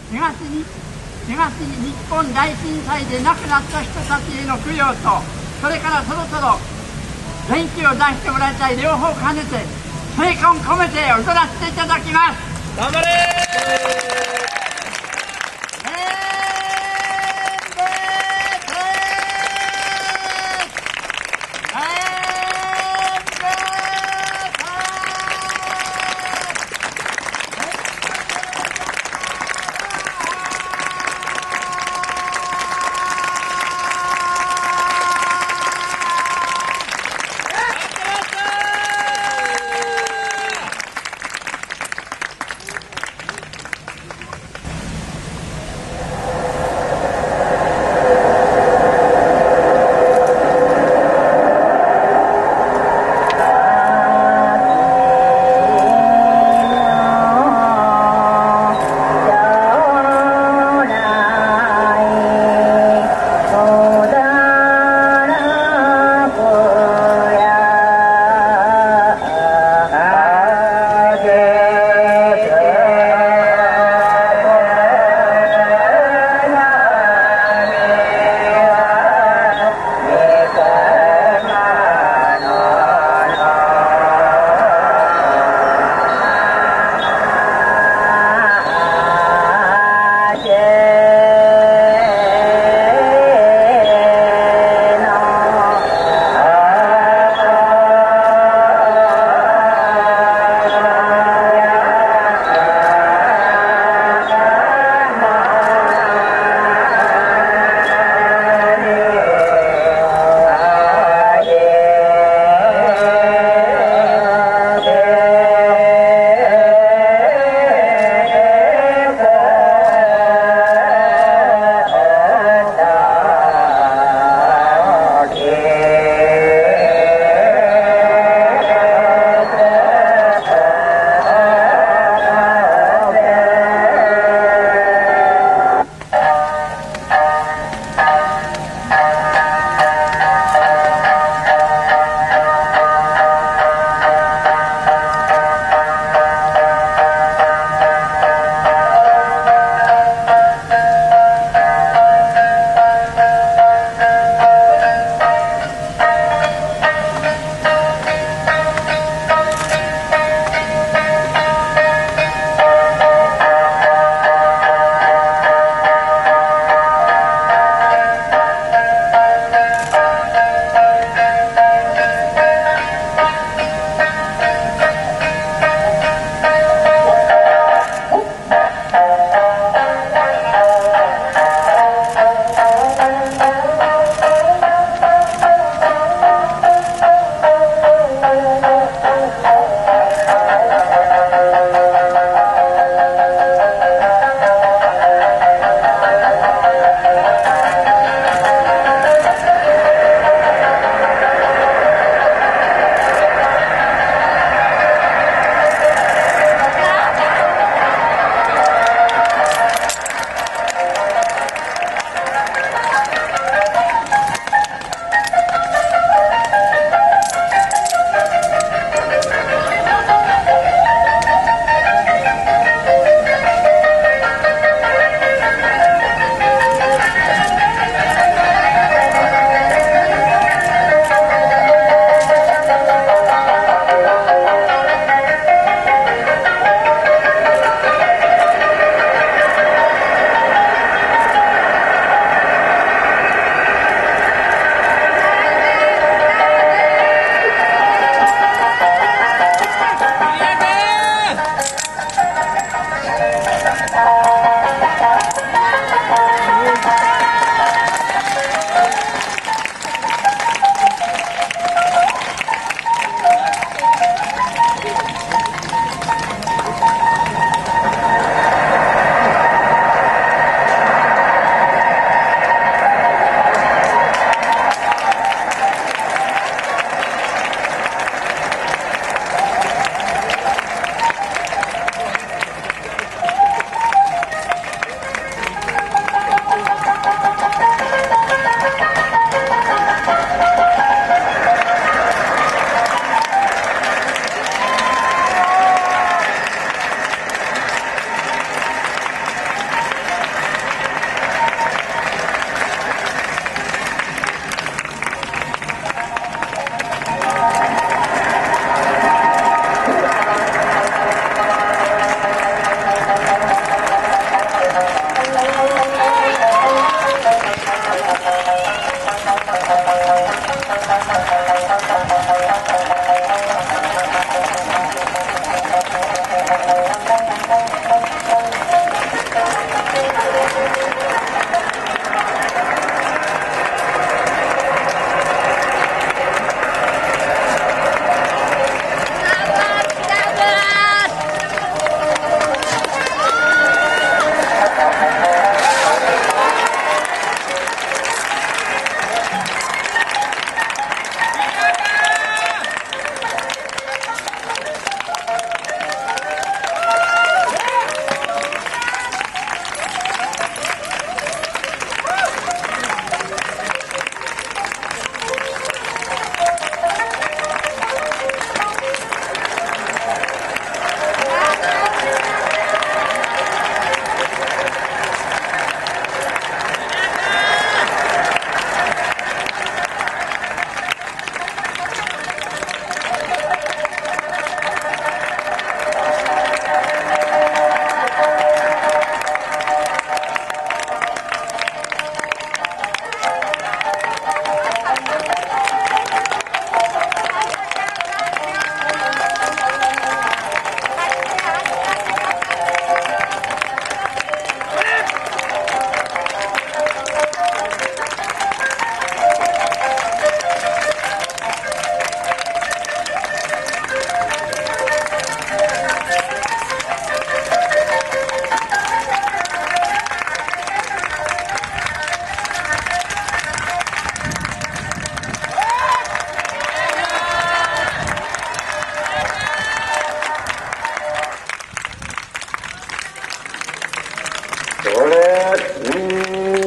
東日本大震災で亡くなった人たちへの供養と、それからそろそろ元気を出してもらいたい、両方兼ねて精魂込めて踊らせていただきます。 頑張れ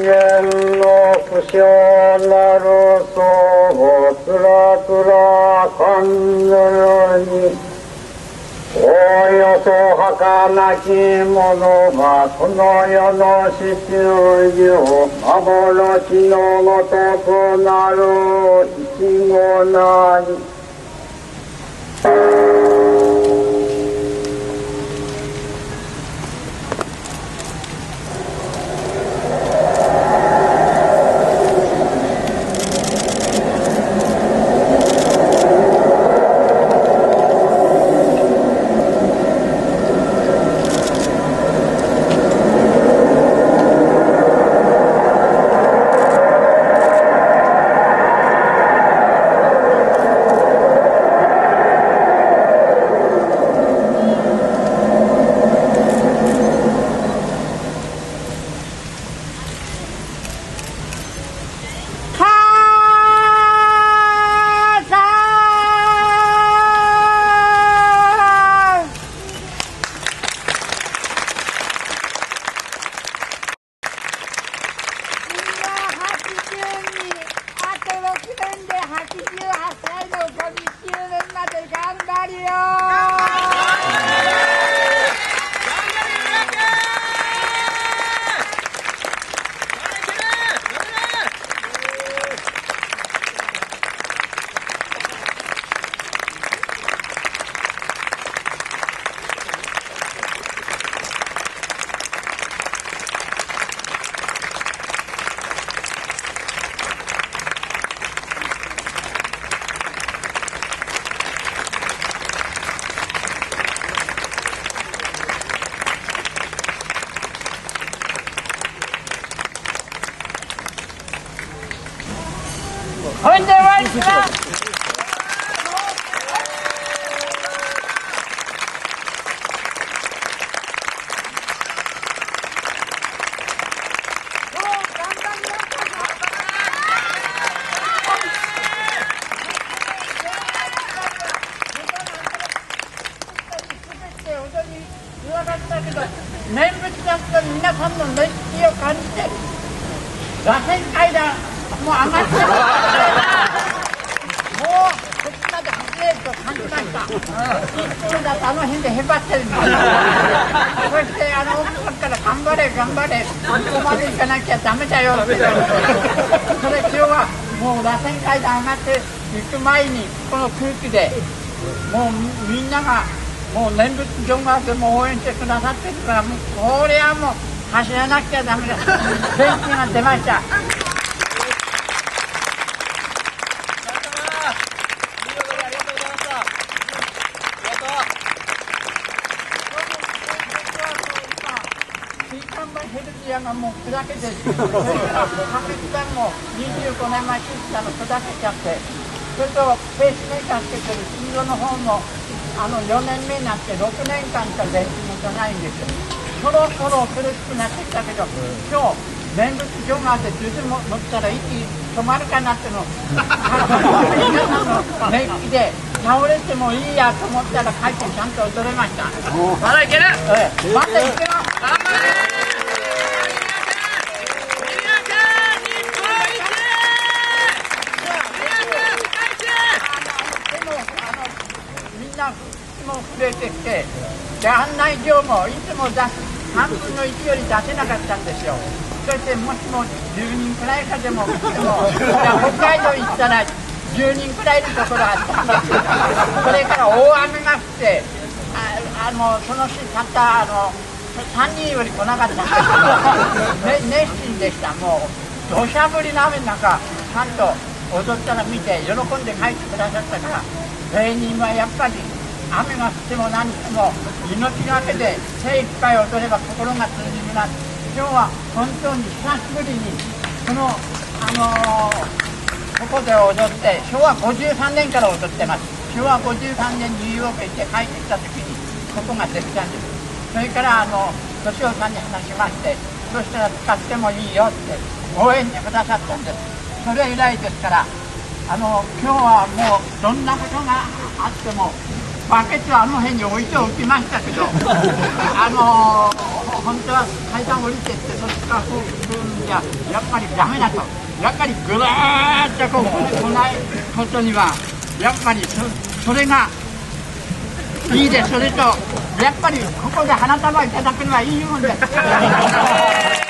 元の不詳なる相互つらつら感ずるにおおよそ儚き者がこの世の地球上幻のごとくなるいちごなりほんで終わりします。念仏だと皆さんの熱気を感じて螺旋階段もう上がってもうこっちまで走れると感じました。いつもだとあの辺でへばってるんです。そして奥さんから頑張れ頑張れここまで行かなきゃダメだよって言われてそれ今日はもう螺旋階段上がって行く前にこの空気でもうみんながもう念仏上学でも応援してくださってるからもうこれはもう走らなきゃダメだ元気が出ました。ヘルツヤがもう砕けてそれから白血病も25年前に砕けちゃってそれとペースメーカーつけてる心臓の方も4年目になって6年間しか全身持たないんですよ。そろそろ苦しくなってきたけど今日念仏上があって十分乗ったら息止まるかなっての皆さんの熱気で倒れてもいいやと思ったら帰ってちゃんと踊れました。 まだいける、 まだいけます。 頑張れも増えてきてで案内状もいつも出す3分の1より出せなかったんですよ。そしてもしも10人くらいかでも来ても北海道行ったら10人くらいのところあったんですよ。それから大雨が降ってその日たった3人より来なかったんですよ。熱心でした。もう土砂降りの雨の中ちゃんと踊ったら見て喜んで帰ってくださったから芸人はやっぱり雨が降っても何しても命がけで精一杯踊れば心が通じるな。今日は本当に久しぶりにこのここで踊って昭和53年から踊ってます。昭和53年ニューヨーク行って帰ってきた時にここができたんです。それから敏夫さんに話しましてそしたら使ってもいいよって応援してくださったんです。それ以来ですから今日はもうどんなことがあってもバケツは辺に置いておきましたけど本当は階段降りてってそっからこう来るんじゃやっぱりダメだと、やっぱりぐわーっとこう来ないことにはやっぱりそれがいいです。それとやっぱりここで花束いただくのはいいもんです。